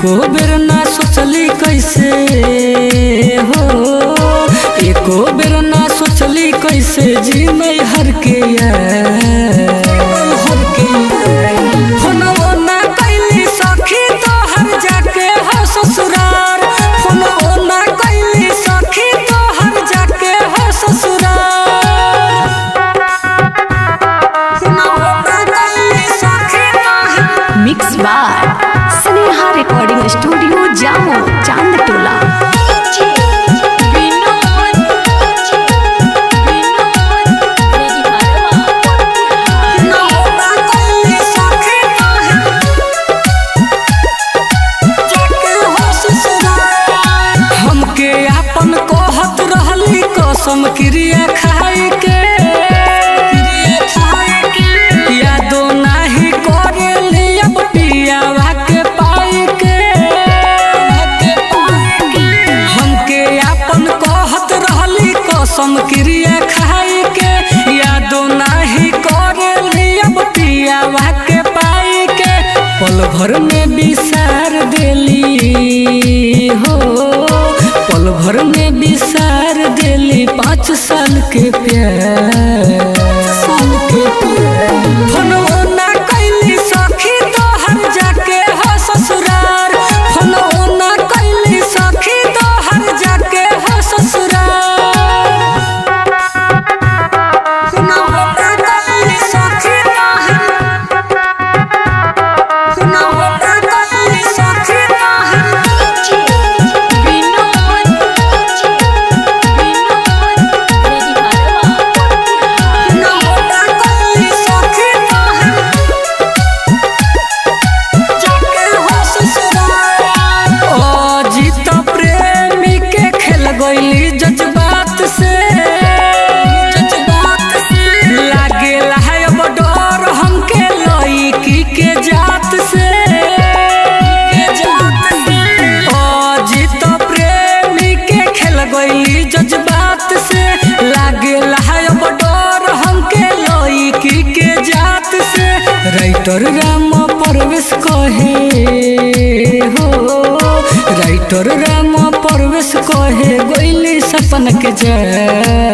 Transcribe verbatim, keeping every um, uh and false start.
एको बेर ना सोचली कैसे हो, एको बेर ना सोचली कैसे जी मैं हर के हर के फोनवो ना कैली सखी तो हर जाके हो ससुरार, फोनवो ना कैली सखी तो हर जाके हो ससुरार। मिक्स बार स्नेहा रिकॉर्डिंग स्टूडियो जामो चांद टोला। हमके अपन कहत रहली कसम क्रिया खाई के, यादो नाही करेली अब पियावा के पाई के। हमके अपन कहत रहली कसम क्रिया खाई के, यादो नाही करेली अब पियावा के पाई के। पल भर में बिसार देली हो, पल भर में बिसार देली पाँच साल के प्यार, साल के प्यार। फोनवो ना कैली सखी तो हर जाके हो ससुरार, फोनवो ना कैली सखी तो हर जाके हो ससुरार। फोनवो ना कैली सखी तो फोनवो ना कैली सखी तो गईली जज्बात से, जज्बात से लागेला है अब डर हमके लईकी के जात से, के जात से अजीत प्रेमी के खेल गईली जज्बात से, लागेला है अब डर हमके लईकी के जात से। राइटर राम परवेश कहे हो, राइटर राम परवेश कहे गईली सपन के जा।